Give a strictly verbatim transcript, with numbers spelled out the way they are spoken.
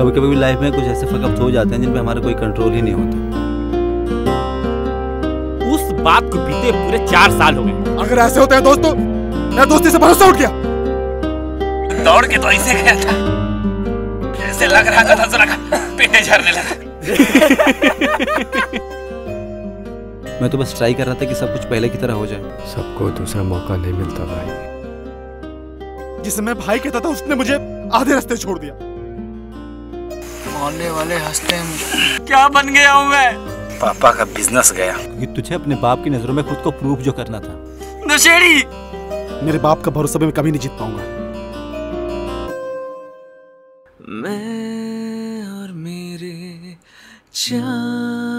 कभी कभी भी लाइफ में कुछ ऐसे फकअप्स हो जाते हैं जिन पे हमारा कोई कंट्रोल ही नहीं होता। उस बात को बीते पूरे चार साल हो गए। अगर ऐसे होते हैं दोस्तों, मैं दोस्ती से भरोसा उठ गया। दौड़ के तो ऐसे गया था, ऐसे लग रहा था तो लगा पेटे झरने लगा। मैं तो बस ट्राई कर रहा था कि सब कुछ पहले की तरह हो जाए। सबको दूसरा मौका नहीं मिलता भाई। जिसे मैं भाई कहता था उसने मुझे आधे रास्ते छोड़ दिया। मोहल्ले वाले हंसते हैं, क्या बन गया हूँ मैं? पापा का बिजनेस गया। क्योंकि तुझे अपने बाप की नजरों में खुद को प्रूफ जो करना था। नशेड़ी। मेरे बाप का भरोसा भी मैं कभी नहीं जीत पाऊंगा। मैं और मेरे चार